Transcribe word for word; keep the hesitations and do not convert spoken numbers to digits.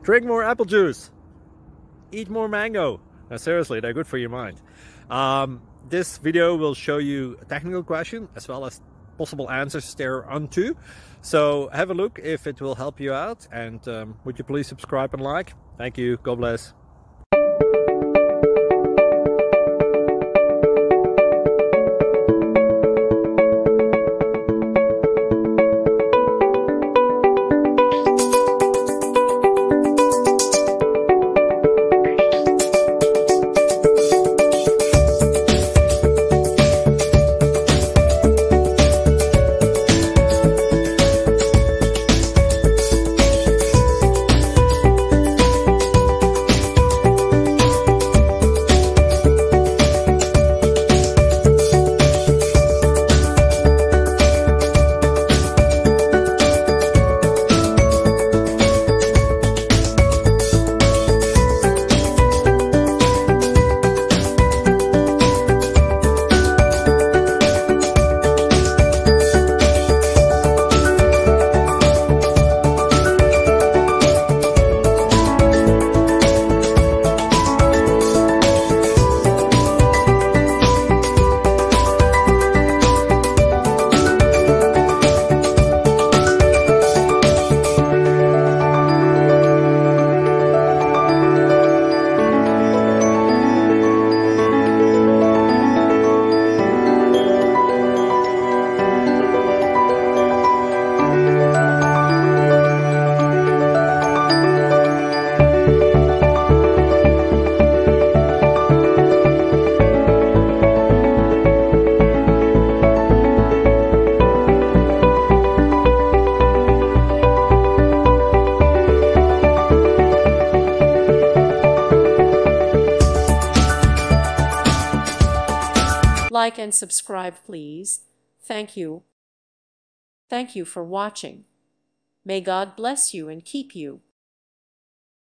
Drink more apple juice. Eat more mango. Now, seriously, they're good for your mind. Um, this video will show you a technical question as well as possible answers thereunto. So have a look if it will help you out. And um, would you please subscribe and like? Thank you. God bless. Like and subscribe, please. Thank you. Thank you for watching. May God bless you and keep you.